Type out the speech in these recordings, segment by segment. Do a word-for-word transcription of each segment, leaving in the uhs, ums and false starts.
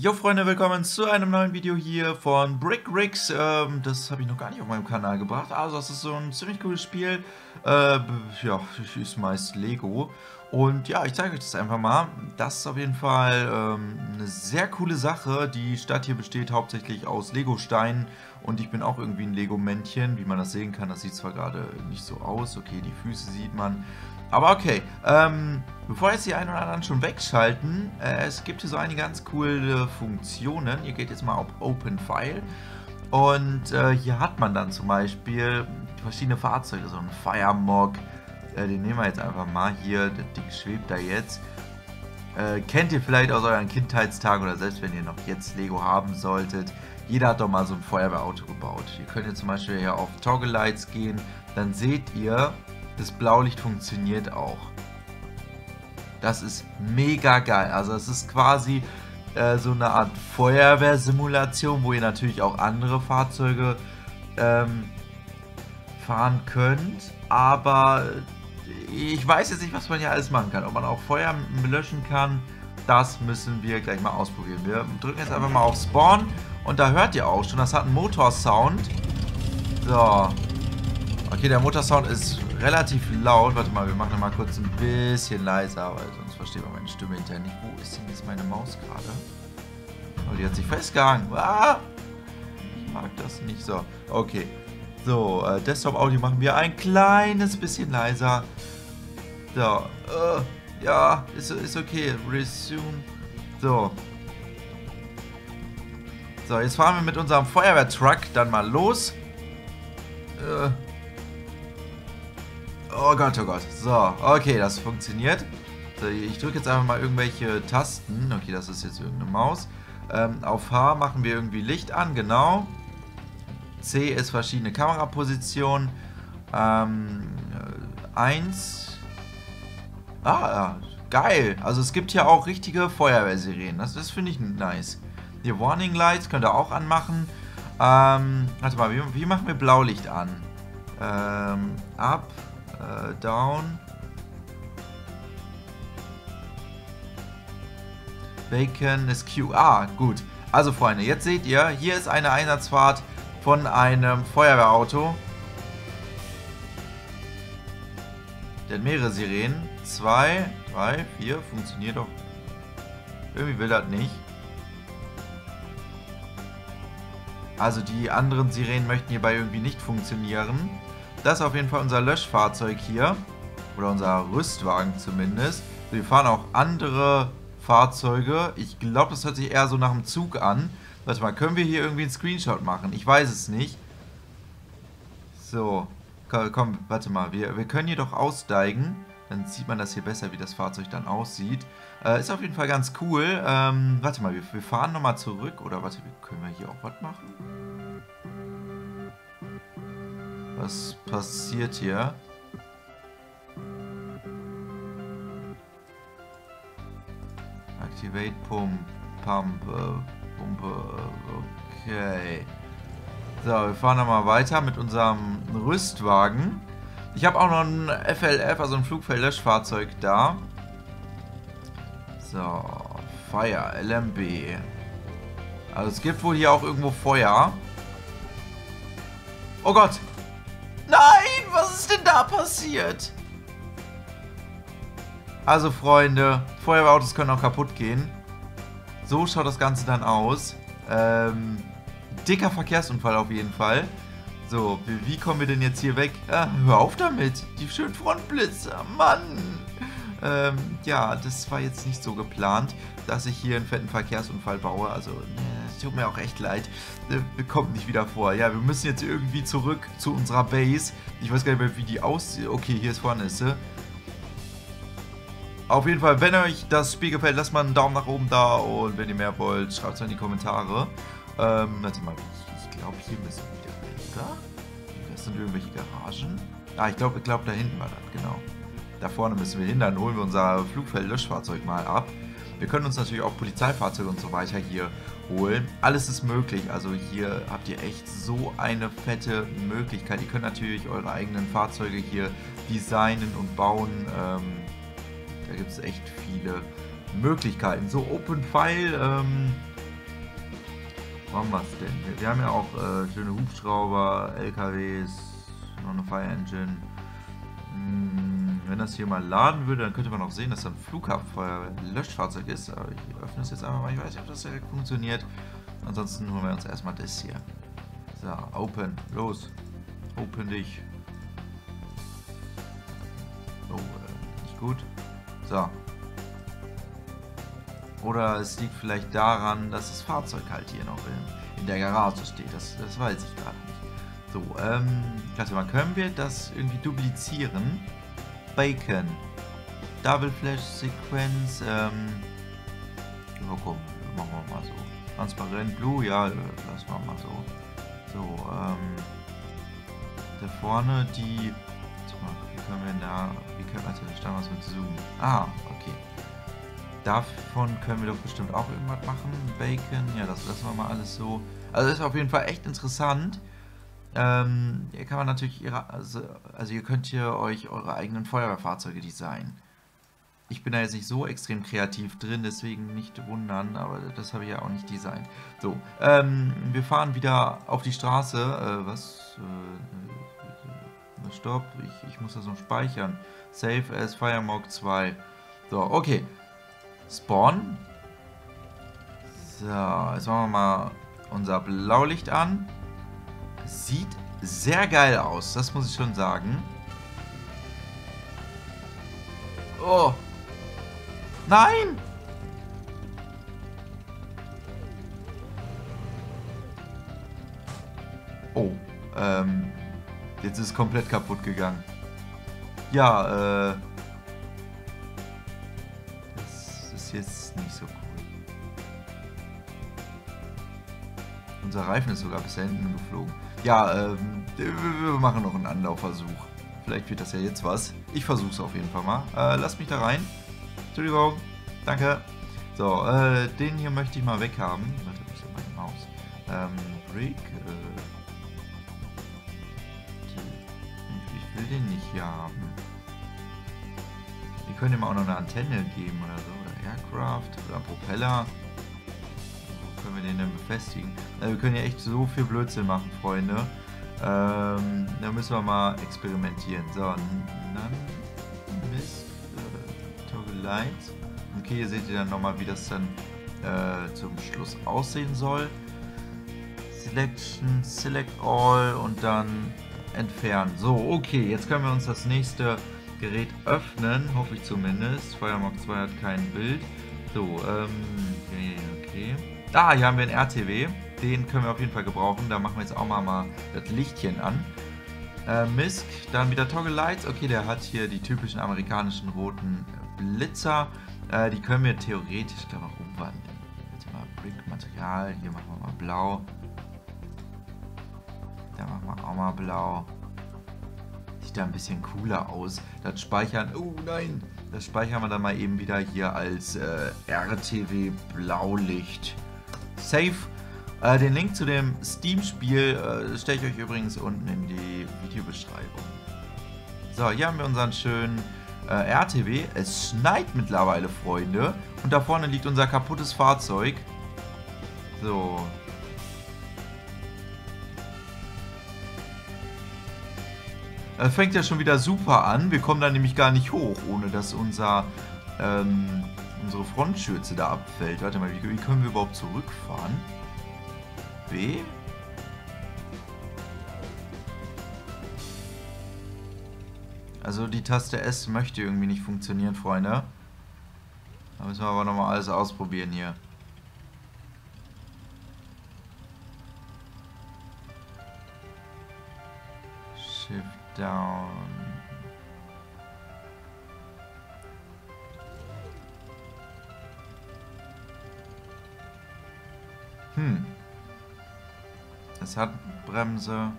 Jo Freunde, willkommen zu einem neuen Video hier von Brick Rigs. Ähm, das habe ich noch gar nicht auf meinem Kanal gebracht. Also das ist so ein ziemlich cooles Spiel. Äh, ja, ist meist Lego. Und ja, ich zeige euch das einfach mal. Das ist auf jeden Fall ähm, eine sehr coole Sache. Die Stadt hier besteht hauptsächlich aus Lego-Steinen. Und ich bin auch irgendwie ein Lego-Männchen. Wie man das sehen kann, das sieht zwar gerade nicht so aus. Okay, die Füße sieht man. Aber okay, ähm, bevor jetzt die einen oder anderen schon wegschalten, äh, es gibt hier so einige ganz coole Funktionen. Ihr geht jetzt mal auf Open File und äh, hier hat man dann zum Beispiel verschiedene Fahrzeuge, so ein Firemog, äh, den nehmen wir jetzt einfach mal hier, das Ding schwebt da jetzt. Äh, kennt ihr vielleicht aus euren Kindheitstagen oder selbst wenn ihr noch jetzt Lego haben solltet, jeder hat doch mal so ein Feuerwehrauto gebaut. Ihr könnt jetzt zum Beispiel hier auf Toggle Lights gehen, dann seht ihr, das Blaulicht funktioniert auch. Das ist mega geil. Also es ist quasi äh, so eine Art Feuerwehrsimulation, wo ihr natürlich auch andere Fahrzeuge ähm, fahren könnt. Aber ich weiß jetzt nicht, was man hier alles machen kann. Ob man auch Feuer löschen kann, das müssen wir gleich mal ausprobieren. Wir drücken jetzt einfach mal auf Spawn und da hört ihr auch schon, das hat einen Motorsound. So. Okay, der Motorsound ist relativ laut. Warte mal, wir machen mal kurz ein bisschen leiser, weil sonst versteht man meine Stimme hinterher nicht. Wo ist denn jetzt meine Maus gerade? Oh, die hat sich festgehangen. Ah! Ich mag das nicht so. Okay. So, äh, Desktop-Audio machen wir ein kleines bisschen leiser. So, äh, ja, ist, ist okay. Resume. So. So, jetzt fahren wir mit unserem Feuerwehrtruck dann mal los. Äh. Oh Gott, oh Gott. So, okay, das funktioniert. So, ich drücke jetzt einfach mal irgendwelche Tasten. Okay, das ist jetzt irgendeine Maus. Ähm, auf H machen wir irgendwie Licht an, genau. C ist verschiedene Kamerapositionen. Ähm, eins. Ah, ja, geil. Also es gibt hier auch richtige Feuerwehrsirenen. Das, das finde ich nice. Die Warning Lights könnt ihr auch anmachen. Ähm, warte mal, wie, wie machen wir Blaulicht an? Ähm, ab. Uh, down. Bacon ist Q. Ah, gut. Also Freunde, jetzt seht ihr, hier ist eine Einsatzfahrt von einem Feuerwehrauto. Der hat mehrere Sirenen. Zwei, drei, vier. Funktioniert doch. Irgendwie will das nicht. Also die anderen Sirenen möchten hierbei irgendwie nicht funktionieren. Das ist auf jeden Fall unser Löschfahrzeug hier. Oder unser Rüstwagen zumindest. Wir fahren auch andere Fahrzeuge. Ich glaube, das hört sich eher so nach einem Zug an. Warte mal, können wir hier irgendwie einen Screenshot machen? Ich weiß es nicht. So. Komm, komm warte mal. Wir, wir können hier doch aussteigen. Dann sieht man das hier besser, wie das Fahrzeug dann aussieht. Äh, ist auf jeden Fall ganz cool. Ähm, warte mal, wir, wir fahren nochmal zurück. Oder warte, können wir hier auch was machen? Was passiert hier? Activate Pump, Pump, äh, Pumpe, okay. So, wir fahren nochmal weiter mit unserem Rüstwagen. Ich habe auch noch ein F L F, also ein Flugfeldlöschfahrzeug da. So, Fire, L M B. Also es gibt wohl hier auch irgendwo Feuer. Oh Gott! Nein, was ist denn da passiert? Also Freunde, Feuerwehrautos können auch kaputt gehen. So schaut das Ganze dann aus. Ähm, dicker Verkehrsunfall auf jeden Fall. So, wie, wie kommen wir denn jetzt hier weg? Ah, hör auf damit, die schönen Frontblitzer, Mann. Ähm, ja, das war jetzt nicht so geplant, dass ich hier einen fetten Verkehrsunfall baue. Also, es tut mir auch echt leid. Äh, kommt nicht wieder vor. Ja, wir müssen jetzt irgendwie zurück zu unserer Base. Ich weiß gar nicht mehr, wie die aussieht. Okay, hier ist vorne ist sie. Auf jeden Fall, wenn euch das Spiel gefällt, lasst mal einen Daumen nach oben da. Und wenn ihr mehr wollt, schreibt es in die Kommentare. Ähm, warte mal, ich, ich glaube, hier müssen wir wieder hin, oder? Das sind irgendwelche Garagen. Ah, ich glaube, ich glaube, da hinten war das, genau. Da vorne müssen wir hin, dann holen wir unser Flugfeldlöschfahrzeug mal ab. Wir können uns natürlich auch Polizeifahrzeuge und so weiter hier holen. Alles ist möglich, also hier habt ihr echt so eine fette Möglichkeit. Ihr könnt natürlich eure eigenen Fahrzeuge hier designen und bauen. Ähm, da gibt es echt viele Möglichkeiten. So, Open File, ähm, Warum was denn? Wir, wir haben ja auch äh, schöne Hubschrauber, L K Ws, noch eine Fire Engine. Hm, wenn das hier mal laden würde, dann könnte man auch sehen, dass da ein Flughabenfeuer-Löschfahrzeug ist. Aber ich öffne es jetzt einfach mal. Ich weiß nicht, ob das direkt funktioniert. Ansonsten holen wir uns erstmal das hier. So, open. Los. Open dich. Oh, äh, nicht gut. So. Oder es liegt vielleicht daran, dass das Fahrzeug halt hier noch in, in der Garage steht. Das, das weiß ich gerade nicht. So, ähm, warte mal, können wir das irgendwie duplizieren? Bacon. Double Flash Sequence, ähm, ja, komm, machen wir mal so. Transparent Blue, ja, lassen wir mal so. So, ähm, da vorne die, warte mal, wie können wir da, wie können wir, also da stand was mit Zoom. Ah, okay. Davon können wir doch bestimmt auch irgendwas machen. Bacon, ja, das lassen wir mal alles so. Also das ist auf jeden Fall echt interessant. Ähm, hier kann man natürlich ihre, also, also ihr könnt hier euch eure eigenen Feuerwehrfahrzeuge designen. Ich bin da jetzt nicht so extrem kreativ drin, deswegen nicht wundern, aber das habe ich ja auch nicht designt. So, ähm, wir fahren wieder auf die Straße. Äh, was? Äh, stopp, ich, ich muss das noch speichern. Save as Firemog zwei. So, okay. Spawn. So, jetzt machen wir mal unser Blaulicht an. Sieht sehr geil aus, das muss ich schon sagen. Oh. Nein! Oh, ähm, jetzt ist es komplett kaputt gegangen. Ja, äh, das ist jetzt nicht so cool. Unser Reifen ist sogar bis da hinten geflogen. Ja, ähm, wir machen noch einen Anlaufversuch. Vielleicht wird das ja jetzt was. Ich versuche es auf jeden Fall mal. Äh, lasst mich da rein. Entschuldigung. Danke. So, äh, den hier möchte ich mal weghaben. Warte, wo ist denn meine Maus? Ähm, Brick. Äh, die, ich will den nicht hier haben. Wir können ihm auch noch eine Antenne geben oder so. Oder Aircraft oder Propeller. Wo können wir den denn befestigen? Äh, wir können ja echt so viel Blödsinn machen, Freunde. Ähm, da müssen wir mal experimentieren. So, dann Mist, äh, Toggle Lights. Okay, hier seht ihr dann nochmal, wie das dann äh, zum Schluss aussehen soll. Selection, Select All und dann entfernen. So, okay, jetzt können wir uns das nächste Gerät öffnen, hoffe ich zumindest. Firemog zwei hat kein Bild. So, ähm, okay, okay. Ah, hier haben wir einen R T W. Den können wir auf jeden Fall gebrauchen. Da machen wir jetzt auch mal, mal das Lichtchen an. Äh, Misk, dann wieder Toggle Lights. Okay, der hat hier die typischen amerikanischen roten Blitzer. Äh, die können wir theoretisch da noch umwandeln. Jetzt mal Brick Material. Hier machen wir mal blau. Da machen wir auch mal blau. Sieht da ein bisschen cooler aus. Das Speichern. Oh nein! Das speichern wir dann mal eben wieder hier als äh, R T W Blaulicht. Save. Äh, den Link zu dem Steam-Spiel äh, stelle ich euch übrigens unten in die Videobeschreibung. So, hier haben wir unseren schönen äh, R T W. Es schneit mittlerweile, Freunde. Und da vorne liegt unser kaputtes Fahrzeug. So. Das fängt ja schon wieder super an. Wir kommen da nämlich gar nicht hoch, ohne dass unser, ähm, unsere Frontschürze da abfällt. Warte mal, wie, wie können wir überhaupt zurückfahren? B. Also die Taste S möchte irgendwie nicht funktionieren, Freunde. Da müssen wir aber nochmal alles ausprobieren hier. Shift down. Hm. Es hat Bremse.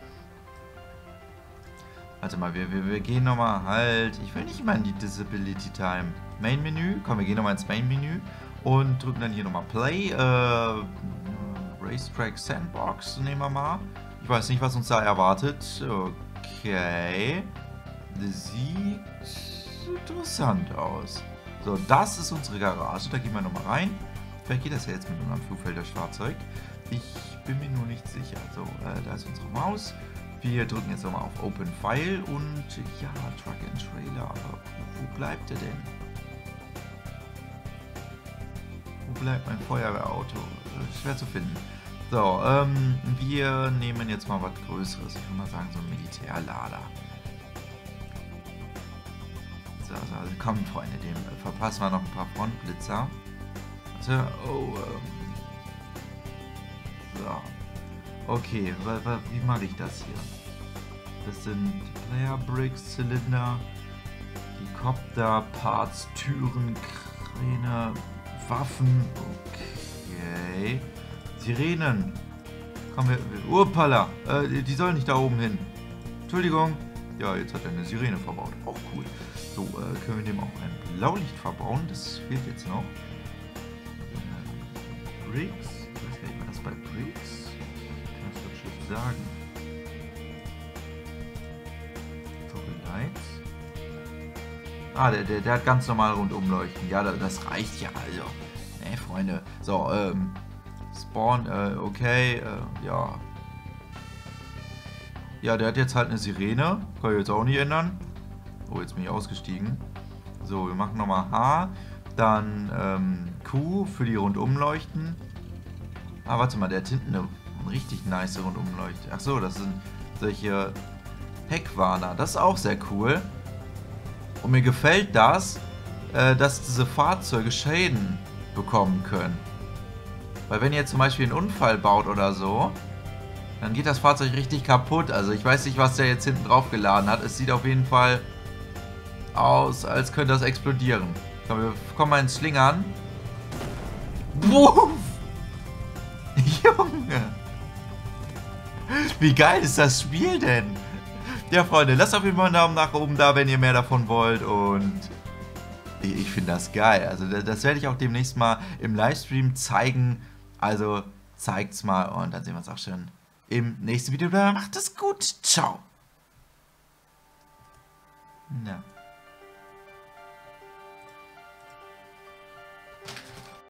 Warte mal, wir, wir, wir gehen nochmal halt. Ich will nicht immer in die Disability Time. Main Menü. Komm, wir gehen nochmal ins Main Menü. Und drücken dann hier nochmal Play. Äh, Racetrack Sandbox nehmen wir mal. Ich weiß nicht, was uns da erwartet. Okay. Das sieht interessant aus. So, das ist unsere Garage. Da gehen wir nochmal rein. Vielleicht geht das ja jetzt mit unserem Flugfelder-Fahrzeug. Ich bin mir nur nicht sicher. So, äh, da ist unsere Maus. Wir drücken jetzt nochmal auf Open File und ja, Truck and Trailer. Aber wo bleibt er denn? Wo bleibt mein Feuerwehrauto? Schwer zu finden. So, ähm, wir nehmen jetzt mal was Größeres. Ich würde mal sagen, so ein Militärlader. So, so, also komm, Freunde, dem verpassen wir noch ein paar Frontblitzer. Also, oh, ähm. So. Okay, wie mache ich das hier? Das sind Player Bricks, Zylinder, Helikopter, Parts, Türen, Kräne, Waffen. Okay. Sirenen. Kommen wir. Urpala. Äh, die sollen nicht da oben hin. Entschuldigung. Ja, jetzt hat er eine Sirene verbaut. Auch cool. So, äh, können wir dem auch ein Blaulicht verbauen. Das fehlt jetzt noch. Äh, Bricks. Ich weiß gar nicht, war das bei Bricks? Kann das doch schlecht sagen. Toggle Lights. Ah, der, der, der hat ganz normal Rundumleuchten. Ja, das reicht ja, also. Ne, Freunde. So, ähm. Spawn, äh, okay, äh, ja. Ja, der hat jetzt halt eine Sirene. Kann ich jetzt auch nicht ändern. Oh, jetzt bin ich ausgestiegen. So, wir machen nochmal H. Dann, ähm, Q für die Rundumleuchten. Ah, warte mal, der hat hinten eine richtig nice Rundumleuchte. Ach so, das sind solche Heckwarner. Das ist auch sehr cool. Und mir gefällt das, äh, dass diese Fahrzeuge Schäden bekommen können. Weil wenn ihr zum Beispiel einen Unfall baut oder so, dann geht das Fahrzeug richtig kaputt. Also ich weiß nicht, was der jetzt hinten drauf geladen hat. Es sieht auf jeden Fall aus, als könnte das explodieren. Komm, wir kommen mal ins Schlingern. Wuff! Junge! Wie geil ist das Spiel denn? Ja, Freunde, lasst auf jeden Fall einen Daumen nach oben da, wenn ihr mehr davon wollt. Und ich, ich finde das geil. Also das, das werde ich auch demnächst mal im Livestream zeigen. Also zeigt's mal und dann sehen wir uns auch schon im nächsten Video. Macht es gut. Ciao. Na.